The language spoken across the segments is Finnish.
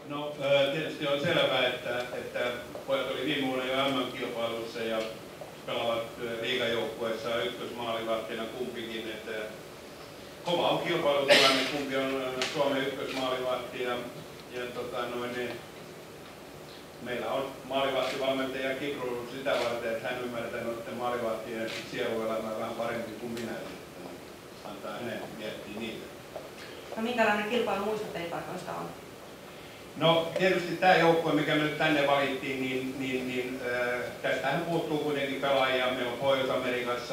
No tietysti on selvää, että pojat oli viime vuonna jo MM-kilpailussa ja pelaavat liigajoukkueessa ykkösmaalivahtina kumpikin. Että kova on kilpailutilanne, kumpi on Suomen ykkösmaalivahti ja meillä on maalivahtivalmentaja Kiprun sitä varten, että hän ymmärtää noiden maalivahtien sieluelämää vähän paremmin kuin minä. Antaa hänen miettiä niitä. No minkälainen kilpailu muista pelipaikoista on? No tietysti tämä joukkue, mikä me nyt tänne valittiin, niin tästähän puuttuu kuitenkin pelaajia. Meillä on Pohjois-Amerikassa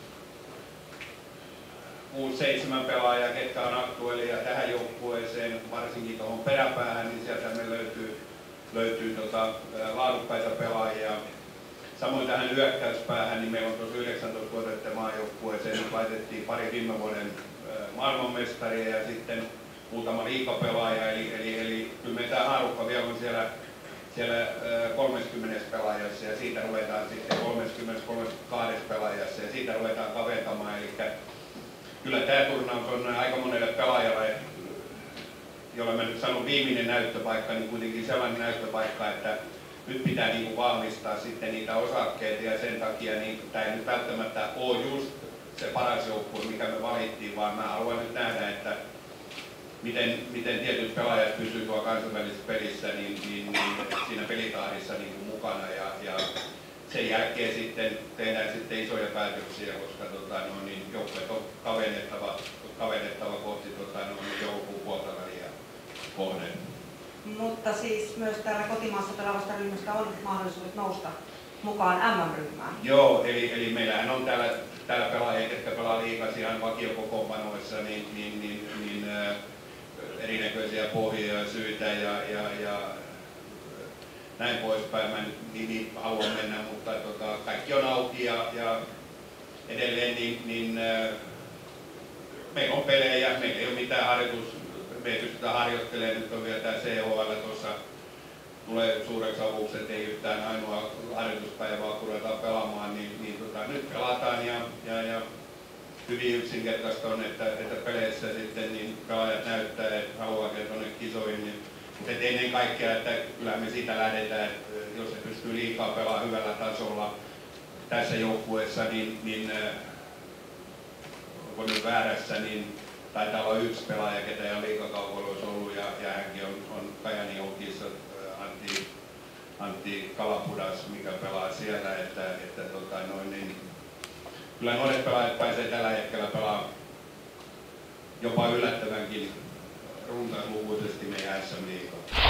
6-7 pelaajaa, ketkä on aktuellia tähän joukkueeseen, varsinkin tuohon peräpäähän, niin sieltä me löytyy laadukkaita pelaajia. Samoin tähän hyökkäyspäähän, niin meillä on tuossa 19-vuotiaiden maajoukkueeseen laitettiin pari viime vuoden maailmanmestaria ja sitten muutama liigapelaaja, eli kyllä me tämä haarukka vielä on siellä 30 pelaajassa ja siitä ruvetaan sitten 30-32 pelaajassa ja siitä ruvetaan kaventamaan. Eli kyllä tämä turnaus on aika monelle pelaajalle, jolla mä nyt sanon viimeinen näyttöpaikka, niin kuitenkin sellainen näyttöpaikka, että nyt pitää niin kuin vahvistaa sitten niitä osakkeita ja sen takia niin tämä ei nyt välttämättä ole just se paras joukkue, mikä me valittiin, vaan mä haluan nyt nähdä, että miten tietyt pelaajat pysyvät tuolla kansainvälisessä pelissä niin siinä pelitahdissa niin kuin mukana ja sen jälkeen sitten tehdään sitten isoja päätöksiä, koska joukkueet on kavennettava kohti joulukuun puolta väliä kohden. Mutta siis myös täällä kotimaassa pelaavasta ryhmästä on mahdollisuudet nousta mukaan MM-ryhmään. Joo, eli meillähän on täällä pelaajia, jotka pelaa liigassa ihan vakiokokoonpanoissa, niin erinäköisiä pohjia ja syitä ja näin poispäin. Mä nyt niin haluan mennä, mutta kaikki on auki ja edelleen niin meillä on pelejä, meillä ei ole mitään me ei pystytä harjoittelemaan, nyt on vielä tämä CHL tuossa tulee suureksi avuksi, että ei yhtään ainoa harjoituspäivää kun ruvetaan pelaamaan, niin nyt pelataan ja hyvin yksinkertaista on, että peleissä sitten niin pelaajat näyttää, että haluaa tuonne kisoihin. Mutta ennen kaikkea, että kyllähän me siitä lähdetään, että jos se pystyy liikaa pelaamaan hyvällä tasolla tässä joukkueessa, niin onko nyt väärässä, niin taitaa olla yksi pelaaja, ketä ei ole liigakaupoilla ollut ja hänkin on Kajanin Oukissa Antti Kalapudas, mikä pelaa siellä, niin kyllä nuoret pelaajat pääsee tällä hetkellä pelaamaan jopa yllättävänkin runsaislukuisesti meidän SM-liigaa.